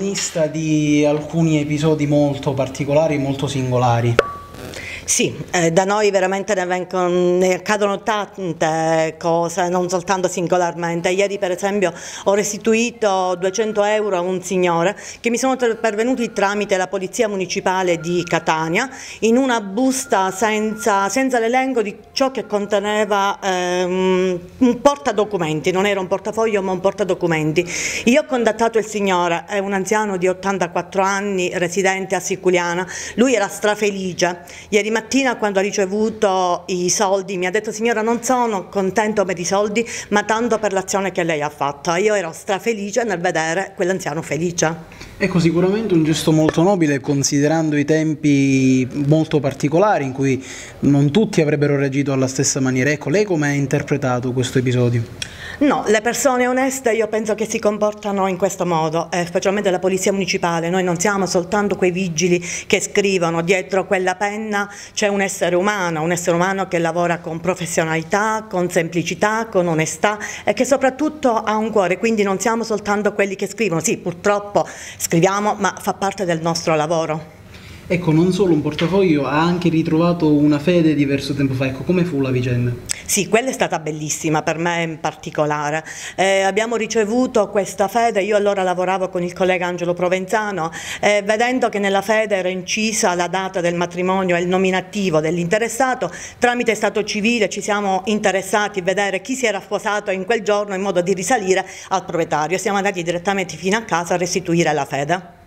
protagonista di alcuni episodi molto particolari, molto singolari. Sì, da noi veramente ne accadono tante cose, non soltanto singolarmente. Ieri per esempio ho restituito 200 euro a un signore che mi sono pervenuti tramite la Polizia Municipale di Catania in una busta senza l'elenco di ciò che conteneva un portadocumenti, non era un portafoglio ma un portadocumenti. Io ho contattato il signore, è un anziano di 84 anni, residente a Siculiana, lui era strafelice. Ieri mattina quando ha ricevuto i soldi mi ha detto: signora, non sono contento per i soldi ma tanto per l'azione che lei ha fatto. Io ero strafelice nel vedere quell'anziano felice. Ecco, sicuramente un gesto molto nobile considerando i tempi molto particolari in cui non tutti avrebbero reagito alla stessa maniera. Ecco, lei come ha interpretato questo episodio? No, le persone oneste io penso che si comportano in questo modo, specialmente la Polizia Municipale. Noi non siamo soltanto quei vigili che scrivono, dietro quella penna c'è un essere umano che lavora con professionalità, con semplicità, con onestà e che soprattutto ha un cuore, quindi non siamo soltanto quelli che scrivono. Sì, purtroppo scriviamo, ma fa parte del nostro lavoro. Ecco, non solo un portafoglio, ha anche ritrovato una fede diverso tempo fa. Ecco, come fu la vicenda? Sì, quella è stata bellissima, per me in particolare. Abbiamo ricevuto questa fede, io allora lavoravo con il collega Angelo Provenzano, vedendo che nella fede era incisa la data del matrimonio e il nominativo dell'interessato, tramite Stato civile ci siamo interessati a vedere chi si era sposato in quel giorno in modo di risalire al proprietario. Siamo andati direttamente fino a casa a restituire la fede.